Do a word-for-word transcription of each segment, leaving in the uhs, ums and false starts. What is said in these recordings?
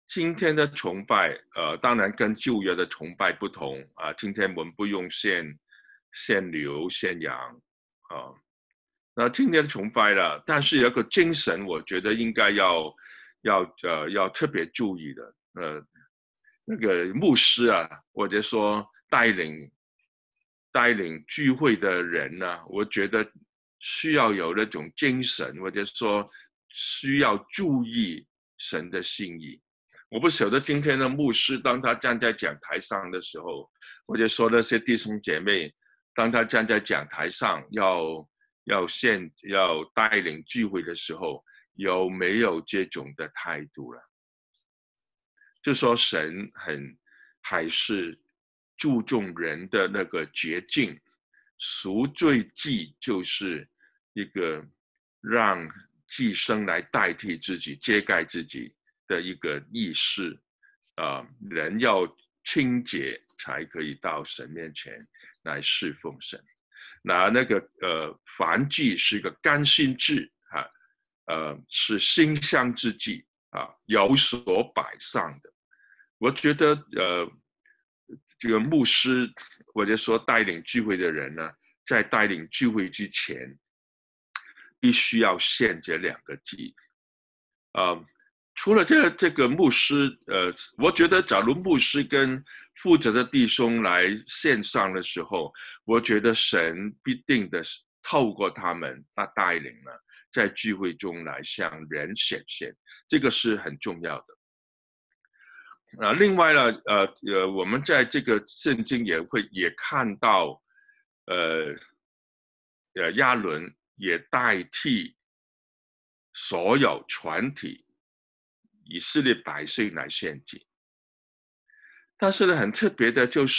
今天的崇拜，呃，当然跟旧约的崇拜不同啊。今天我们不用献献牛、献羊啊。那今天的崇拜了，但是有个精神，我觉得应该要要呃要特别注意的。呃，那个牧师啊，或者说带领带领聚会的人呢，我觉得需要有那种精神，或者说需要注意神的心意。我不晓得今天的牧师，当他站在讲台上的时候，或者说那些弟兄姐妹，当他站在讲台上要要献要带领聚会的时候，有没有这种的态度了？就说神很还是注重人的那个洁净，赎罪祭就是一个让祭牲来代替自己、遮盖自己的一个仪式啊、呃，人要清洁才可以到神面前来侍奉神。那那个呃燔祭是个甘心祭啊，呃是馨香之祭啊，有所摆上的。我觉得呃这个牧师或者说带领聚会的人呢，在带领聚会之前，必须要献这两个祭。啊、呃，除了这这个牧师，呃，我觉得假如牧师跟负责的弟兄来献上的时候，我觉得神必定的透过他们，他带领了，在聚会中来向人显现，这个是很重要的。啊，另外呢，呃呃，我们在这个圣经也会也看到，呃呃，亚伦也代替所有全体以色列百姓来献祭。但是呢，很特别的就是，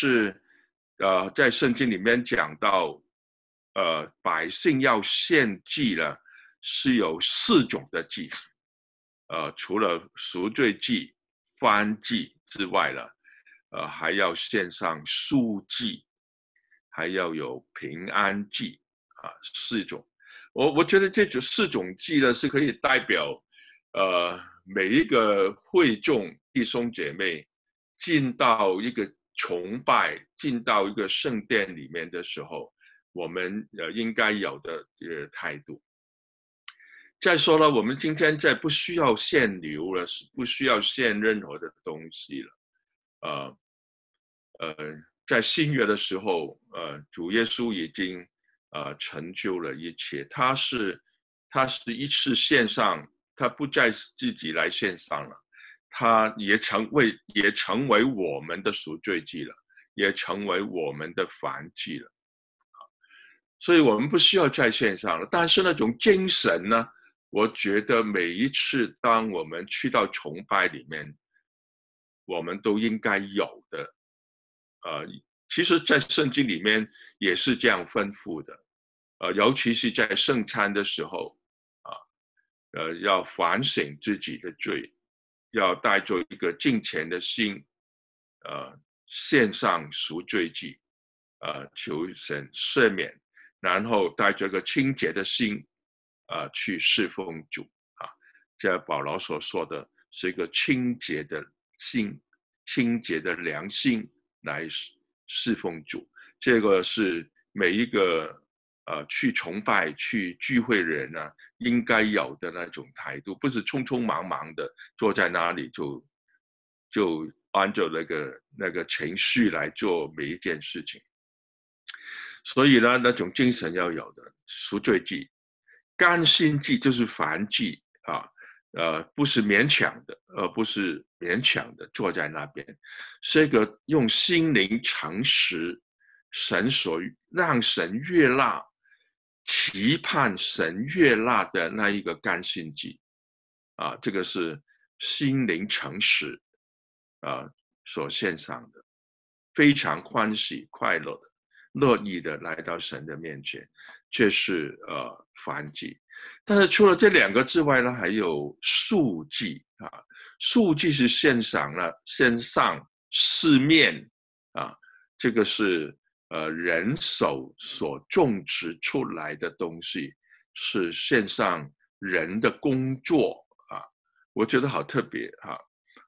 呃，在圣经里面讲到，呃，百姓要献祭呢，是有四种的祭，呃，除了赎罪祭、燔祭之外呢，呃，还要献上素祭，还要有平安祭啊，四种。我我觉得这种四种祭呢，是可以代表，呃，每一个会众弟兄姐妹进到一个崇拜、进到一个圣殿里面的时候，我们呃应该有的这个态度。再说了，我们今天在不需要献牛了，不需要献任何的东西了。呃呃，在新约的时候，呃，主耶稣已经呃成就了一切。他是他是一次献上，他不再自己来献上了，他也成为也成为我们的赎罪祭了，也成为我们的燔祭了。所以我们不需要在线上了。但是那种精神呢，我觉得每一次当我们去到崇拜里面，我们都应该有的。呃，其实，在圣经里面也是这样吩咐的。呃，尤其是在圣餐的时候，啊，呃，要反省自己的罪，要带着一个敬虔的心，呃，献上赎罪祭，呃，求神赦免，然后带着一个清洁的心，呃，去侍奉主啊。这保罗所说的是一个清洁的心，清洁的良心来侍奉主。这个是每一个呃去崇拜、去聚会的人呢，应该有的那种态度，不是匆匆忙忙的坐在那里就就按照那个那个程序来做每一件事情。所以呢，那种精神要有的，赎罪祭、甘心祭就是燔祭啊，呃，不是勉强的，而不是勉强的坐在那边，是一个用心灵诚实，神所让神悦纳，期盼神悦纳的那一个甘心祭啊，这个是心灵诚实啊所献上的，非常欢喜快乐的。乐意的来到神的面前，这是呃燔祭。但是除了这两个之外呢，还有素祭啊。素祭是献上了献上四面啊，这个是呃人手所种植出来的东西，是献上人的工作啊。我觉得好特别啊。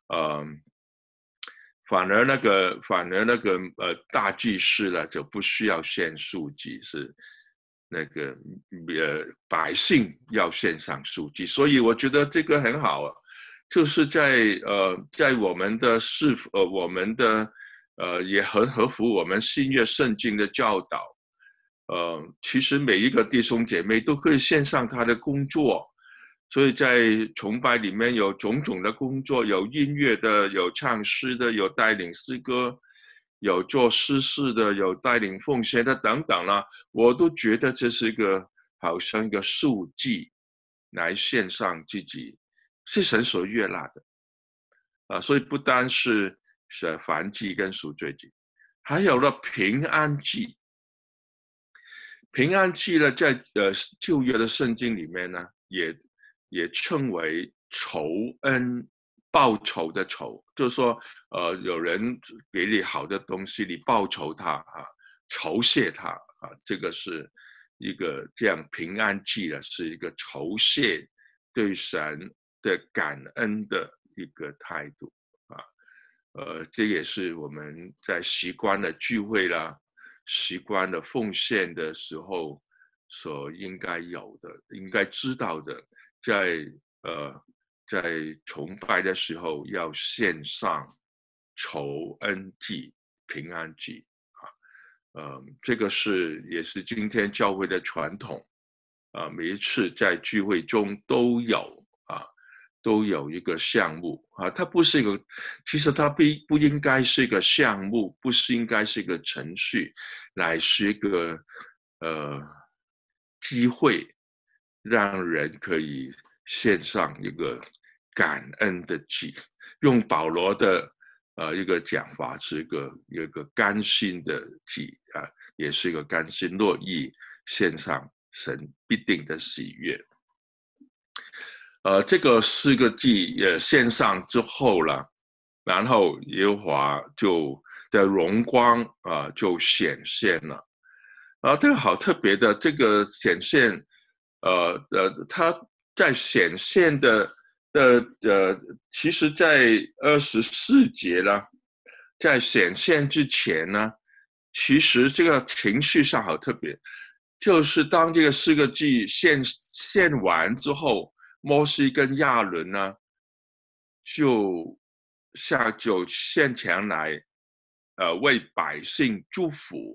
呃，反而那个反而那个呃大祭司呢就不需要献素祭，是那个呃百姓要献上素祭，所以我觉得这个很好啊，就是在呃在我们的是呃我们的呃也很合乎我们新约圣经的教导，呃其实每一个弟兄姐妹都可以献上他的工作。所以在崇拜里面有种种的工作，有音乐的，有唱诗的，有带领诗歌，有做诗事的，有带领奉献的等等啦，我都觉得这是一个好像一个数祭来献上自己，是神所悦纳的啊。所以不单是是燔祭跟赎罪祭，还有了平安祭。平安祭呢，在呃旧约的圣经里面呢，也也称为仇恩报仇的仇，就是说，呃，有人给你好的东西，你报仇他啊，酬谢他啊，这个是一个这样平安祭的，是一个酬谢对神的感恩的一个态度啊，呃，这也是我们在习惯了聚会啦。习惯了奉献的时候所应该有的、应该知道的，在呃在崇拜的时候要献上酬恩祭、平安祭啊，呃，这个是也是今天教会的传统啊，每一次在聚会中都有啊。都有一个项目啊，它不是一个，其实它不不应该是一个项目，不是应该是一个程序，乃是一个呃机会，让人可以献上一个感恩的祭。用保罗的呃一个讲法，是一个一个甘心的祭啊，也是一个甘心乐意献上神必定的喜悦。呃，这个四个祭也献上之后了，然后耶和华就的荣光啊、呃、就显现了，啊，这个好特别的，这个显现，呃呃，它在显现的的呃，其实在二十四节呢，在显现之前呢，其实这个情绪上好特别，就是当这个四个祭献献完之后。摩西跟亚伦呢，就下就献前来，呃，为百姓祝福。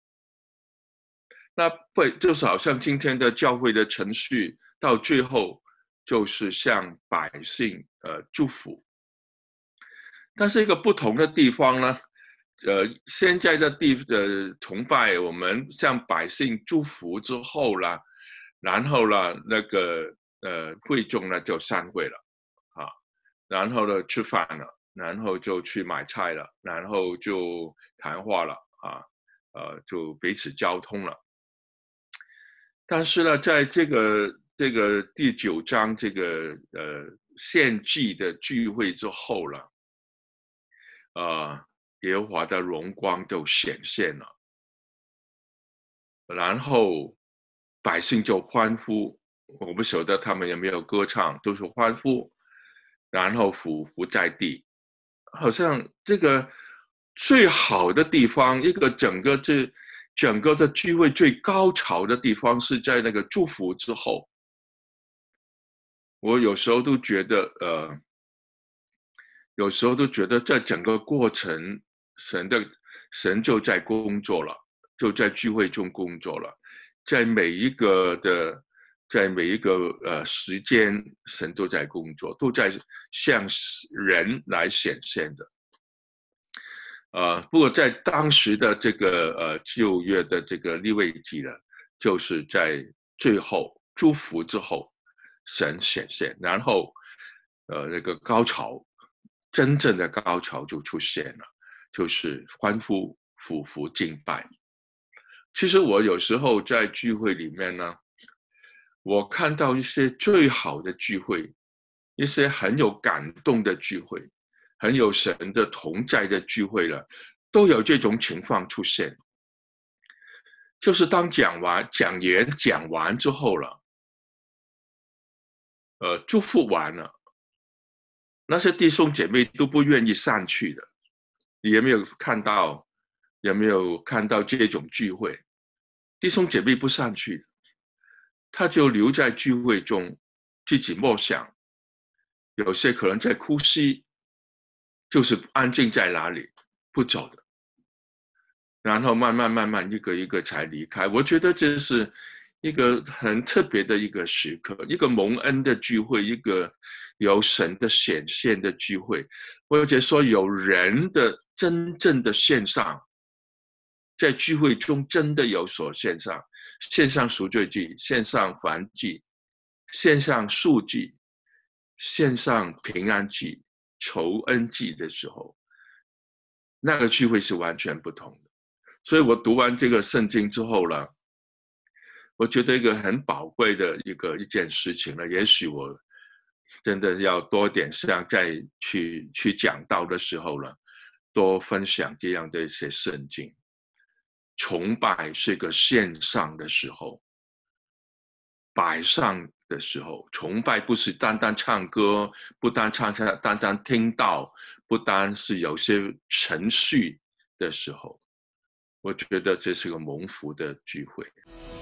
那会就是好像今天的教会的程序，到最后就是向百姓呃祝福。但是一个不同的地方呢，呃，现在的地的崇拜，我们向百姓祝福之后呢，然后呢，那个呃会众呢就散会了，啊，然后呢吃饭了，然后就去买菜了，然后就谈话了，啊，呃，就彼此交通了。但是呢，在这个这个第九章这个呃献祭的聚会之后了。呃，耶和华的荣光就显现了，然后百姓就欢呼，我不晓得他们有没有歌唱，都是欢呼，然后俯伏在地，好像这个最好的地方，一个整个这整个的聚会最高潮的地方是在那个祝福之后，我有时候都觉得，呃。有时候都觉得在整个过程，神的神就在工作了，就在聚会中工作了，在每一个的，在每一个呃时间，神都在工作，都在向人来显现的。呃，不过在当时的这个呃旧约的这个利未记呢，就是在最后祝福之后，神显现，然后呃那个高潮。真正的高潮就出现了，就是欢呼、俯伏、敬拜。其实我有时候在聚会里面呢，我看到一些最好的聚会，一些很有感动的聚会，很有神的同在的聚会了，都有这种情况出现。就是当讲完讲员讲完之后了，呃，祝福完了。 那些弟兄姐妹都不愿意上去的。你有没有看到？有没有看到这种聚会？弟兄姐妹不上去，他就留在聚会中自己默想，有些可能在哭泣，就是安静在哪里不走的，然后慢慢慢慢一个一个才离开。我觉得这是一个很特别的一个时刻，一个蒙恩的聚会，一个有神的显现的聚会，或者说有人的真正的献上，在聚会中真的有所献上，献上赎罪祭，献上燔祭，献上赎祭，献上平安祭、酬恩祭的时候，那个聚会是完全不同的。所以我读完这个圣经之后呢，我觉得一个很宝贵的一个一件事情呢，也许我真的要多点像在去去讲道的时候呢，多分享这样的一些圣经。崇拜是一个线上的时候，摆上的时候，崇拜不是单单唱歌，不单唱唱，单单听到，不单是有些程序的时候，我觉得这是个蒙福的聚会。